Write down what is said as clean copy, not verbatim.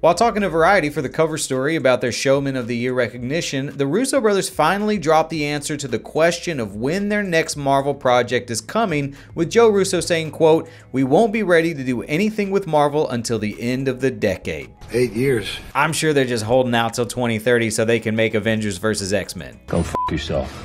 While talking to Variety for the cover story about their Showman of the Year recognition, the Russo brothers finally dropped the answer to the question of when their next Marvel project is coming, with Joe Russo saying, quote, "We won't be ready to do anything with Marvel until the end of the decade." 8 years. I'm sure they're just holding out till 2030 so they can make Avengers vs. X-Men. Go f*** yourself.